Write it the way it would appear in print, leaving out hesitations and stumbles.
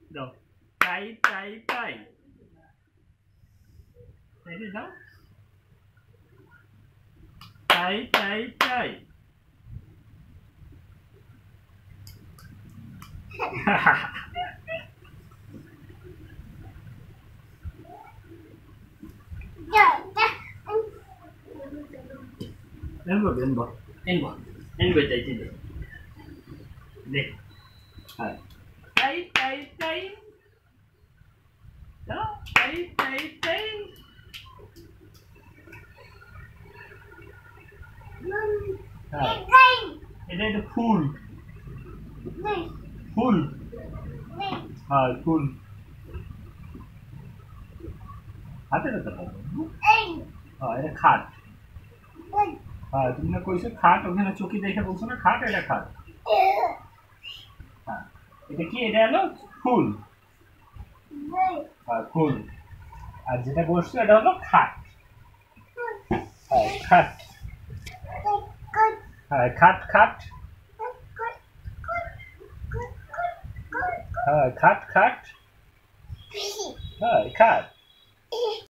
দাও টাই টাই টাই টাইটে দাও টাই টাই টাই Enbo, enbo, enbo, enbo taiti deh. Deh. Hai. Tai tai tai. Đó, tai tai tai. Hai. Ini ada ফুল ফুল হ্যাঁ ফুল হাতে রাখতে পারো হ্যাঁ এটা খাট হ্যাঁ তুমি না কইছো খাট ওখানে চকি দেখে বলছো না খাট এটা খাট হ্যাঁ এটা কি এটা হলো ফুল হ্যাঁ ফুল আর যেটা বসছো এটা হলো খাট হ্যাঁ খাট হ্যাঁ খাট খাট হ্যাঁ খাট খাট হ্যাঁ খাট